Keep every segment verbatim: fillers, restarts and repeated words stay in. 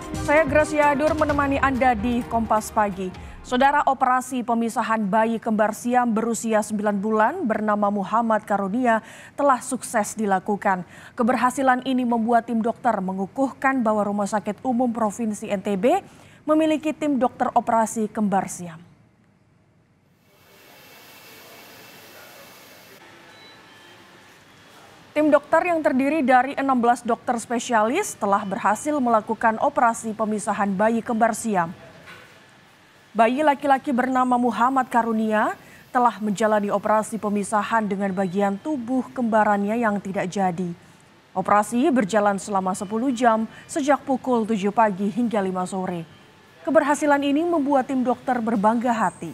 Saya Gracia Adur menemani Anda di Kompas Pagi. Saudara, operasi pemisahan bayi kembar siam berusia sembilan bulan bernama Muhammad Karunia telah sukses dilakukan. Keberhasilan ini membuat tim dokter mengukuhkan bahwa Rumah Sakit Umum Provinsi N T B memiliki tim dokter operasi kembar siam. Tim dokter yang terdiri dari enam belas dokter spesialis telah berhasil melakukan operasi pemisahan bayi kembar siam. Bayi laki-laki bernama Muhammad Karunia telah menjalani operasi pemisahan dengan bagian tubuh kembarannya yang tidak jadi. Operasi berjalan selama sepuluh jam sejak pukul tujuh pagi hingga lima sore. Keberhasilan ini membuat tim dokter berbangga hati.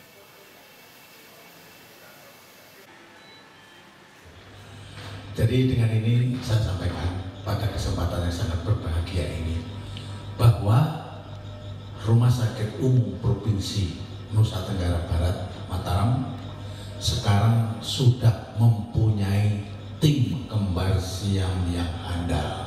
Jadi dengan ini saya sampaikan pada kesempatan yang sangat berbahagia ini bahwa Rumah Sakit Umum Provinsi Nusa Tenggara Barat Mataram sekarang sudah mempunyai tim kembar siam yang andal.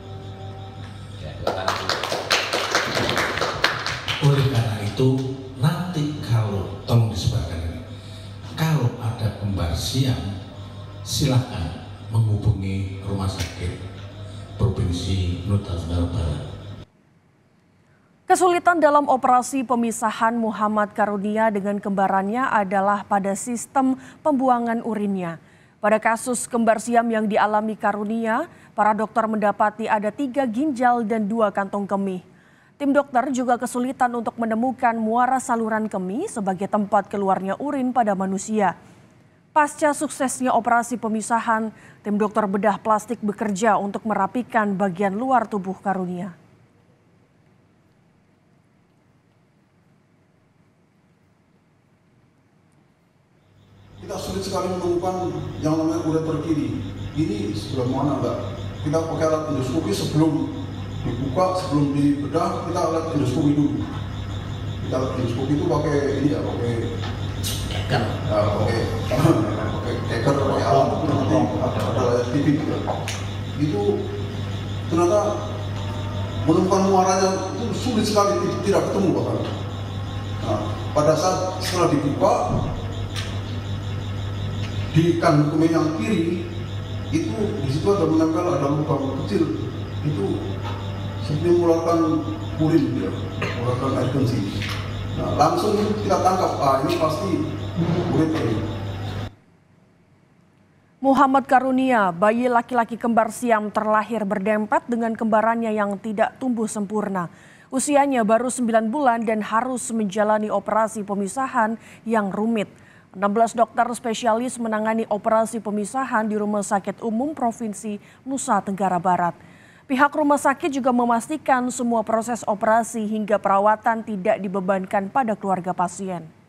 Oleh karena itu nanti kalau tolong disebarkan ini, kalau ada kembar siam silakan menghubungi Rumah Sakit Provinsi Nusa Tenggara Barat. Kesulitan dalam operasi pemisahan Muhammad Karunia dengan kembarannya adalah pada sistem pembuangan urinnya. Pada kasus kembar siam yang dialami Karunia, para dokter mendapati ada tiga ginjal dan dua kantong kemih. Tim dokter juga kesulitan untuk menemukan muara saluran kemih sebagai tempat keluarnya urin pada manusia. Pasca suksesnya operasi pemisahan, tim dokter bedah plastik bekerja untuk merapikan bagian luar tubuh Karunia. Kita sulit sekali menemukan yang namanya ureter kiri. Ini sebelah mana enggak? Kita pakai alat endoskopi sebelum dibuka, sebelum dibedah, kita alat endoskopi dulu. Kita alat endoskopi itu pakai ini ya, pakai Deker. Ya, pakai pakai deker, pakai alat nanti ada ada layar T V gitu. Itu ternyata menemukan muaranya itu sulit sekali, tidak ketemu bahkan. Nah, pada saat setelah dibuka di kandung kemih yang kiri itu di situ ada menempel, ada lubang kecil itu seperti mengeluarkan urin, ya, mengeluarkan air kencing. Nah, langsung kita tangkap, ah ini pasti ureter. Muhammad Karunia, bayi laki-laki kembar siam terlahir berdempet dengan kembarannya yang tidak tumbuh sempurna. Usianya baru sembilan bulan dan harus menjalani operasi pemisahan yang rumit. enam belas dokter spesialis menangani operasi pemisahan di Rumah Sakit Umum Provinsi Nusa Tenggara Barat. Pihak rumah sakit juga memastikan semua proses operasi hingga perawatan tidak dibebankan pada keluarga pasien.